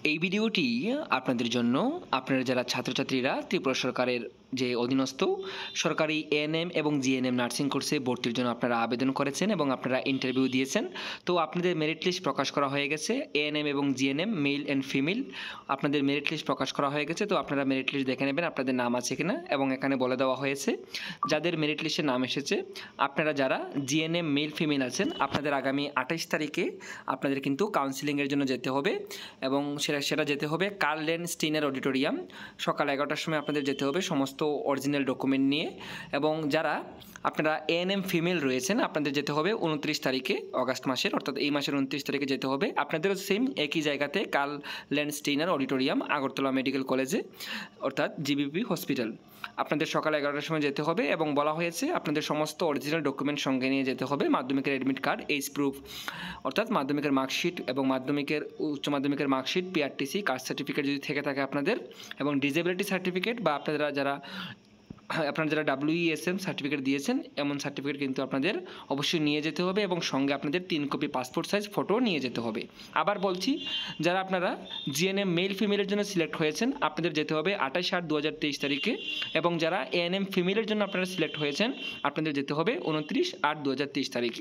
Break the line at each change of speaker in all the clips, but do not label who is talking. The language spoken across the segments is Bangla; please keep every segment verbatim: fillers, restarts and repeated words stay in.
এই ভিডিওটি আপনাদের জন্য আপনারা যারা ছাত্রছাত্রীরা ত্রিপুরা সরকারের যে অধীনস্থ সরকারি এএনএম এবং জিএনএম নার্সিং কোর্সে ভর্তির জন্য আপনারা আবেদন করেছেন এবং আপনারা ইন্টারভিউ দিয়েছেন। তো আপনাদের মেরিট লিস্ট প্রকাশ করা হয়ে গেছে। এএনএম এবং জিএনএম মেল অ্যান্ড ফিমেল আপনাদের মেরিট লিস্ট প্রকাশ করা হয়ে গেছে। তো আপনারা মেরিট লিস্ট দেখে নেবেন আপনাদের নাম আছে কিনা, এবং এখানে বলে দেওয়া হয়েছে যাদের মেরিট লিস্টে নাম এসেছে আপনারা যারা জিএনএম মেল ফিমেল আছেন আপনাদের আগামী আঠাইশ তারিখে আপনাদের কিন্তু কাউন্সিলিংয়ের জন্য যেতে হবে, এবং সেটা সেটা যেতে হবে কার্লেন স্টিনার অডিটোরিয়াম। সকাল এগারোটার সময় আপনাদের যেতে হবে সমস্ত অরিজিনাল ডকুমেন্ট নিয়ে। এবং যারা আপনারা এএনএম ফিমেল রয়েছেন আপনাদের যেতে হবে উনত্রিশ তারিখে অগাস্ট মাসের, অর্থাৎ এই মাসের উনত্রিশ তারিখে যেতে হবে। আপনাদেরও সেম একই জায়গাতে কার্লেন স্টিনার অডিটোরিয়াম আগরতলা মেডিকেল কলেজে, অর্থাৎ জিবিপি হসপিটাল। আপনাদের সকাল এগারোটার সময় যেতে হবে, এবং বলা হয়েছে আপনাদের সমস্ত অরিজিনাল ডকুমেন্ট সঙ্গে নিয়ে যেতে হবে। মাধ্যমিকের অ্যাডমিট কার্ড, এইজ প্রুফ অর্থাৎ মাধ্যমিকের মার্কশিট এবং মাধ্যমিকের উচ্চ মাধ্যমিকের মার্কশিট, পিআরটিসি কাস্ট সার্টিফিকেট যদি থেকে থাকে আপনাদের, এবং ডিসেবিলিটি সার্টিফিকেট বা আপনারা যারা আপনারা যারা ডাব্লিউইএসএম সার্টিফিকেট দিয়েছেন এমন সার্টিফিকেট কিন্তু আপনাদের অবশ্যই নিয়ে যেতে হবে, এবং সঙ্গে আপনাদের তিন কপি পাসপোর্ট সাইজ ফটো নিয়ে যেতে হবে। আবার বলছি, যারা আপনারা জিএনএম মেল ফিমেলের জন্য সিলেক্ট হয়েছেন আপনাদের যেতে হবে আঠাশ আট দু হাজার তেইশ তারিখে, এবং যারা এএনএম ফিমেলের জন্য আপনারা সিলেক্ট হয়েছেন আপনাদের যেতে হবে উনত্রিশ আট দু হাজার তেইশ তারিখে।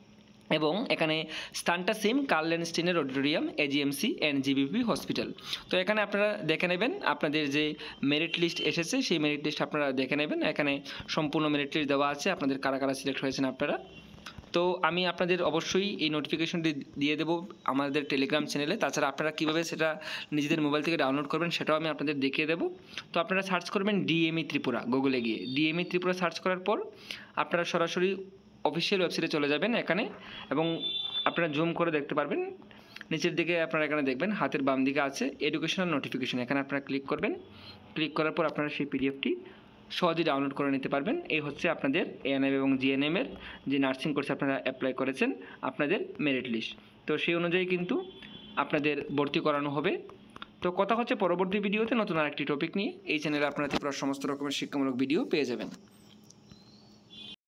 এবং এখানে স্থানটা সেম কার্লেন স্টিনার auditorium, AGMC and GBP hospital. তো এখানে আপনারা দেখে নেবেন আপনাদের যে মেরিট লিস্ট এসেছে সেই মেরিট লিস্ট আপনারা দেখে নেবেন। এখানে সম্পূর্ণ মেরিট লিস্ট দেওয়া আছে আপনাদের কারা কারা সিলেক্ট হয়েছেন আপনারা। তো আমি আপনাদের অবশ্যই এই নোটিফিকেশনটি দিয়ে দেবো আমাদের টেলিগ্রাম চ্যানেলে। তাছাড়া আপনারা কীভাবে সেটা নিজেদের মোবাইল থেকে ডাউনলোড করবেন সেটাও আমি আপনাদের দেখিয়ে দেবো। তো আপনারা সার্চ করবেন ডিএমই ত্রিপুরা, গুগলে গিয়ে ডিএমই ত্রিপুরা সার্চ করার পর আপনারা সরাসরি অফিসিয়াল ওয়েবসাইটে চলে যাবেন এখানে, এবং আপনারা জুম করে দেখতে পারবেন নিচের দিকে আপনারা এখানে দেখবেন হাতের বাম দিকে আছে এডুকেশনাল নোটিফিকেশন, এখানে আপনারা ক্লিক করবেন। ক্লিক করার পর আপনারা সেই পিডিএফটি সহজেই ডাউনলোড করে নিতে পারবেন। এই হচ্ছে আপনাদের এএনএম এবং জিএনএম এর যে নার্সিং কোর্সে আপনারা অ্যাপ্লাই করেছেন আপনাদের মেরিট লিস্ট। তো সেই অনুযায়ী কিন্তু আপনাদের ভর্তি করানো হবে। তো কথা হচ্ছে পরবর্তী ভিডিওতে নতুন আরেকটি টপিক নিয়ে। এই চ্যানেলে আপনারা ত্রিপুরার সমস্ত রকমের শিক্ষামূলক ভিডিও পেয়ে যাবেন।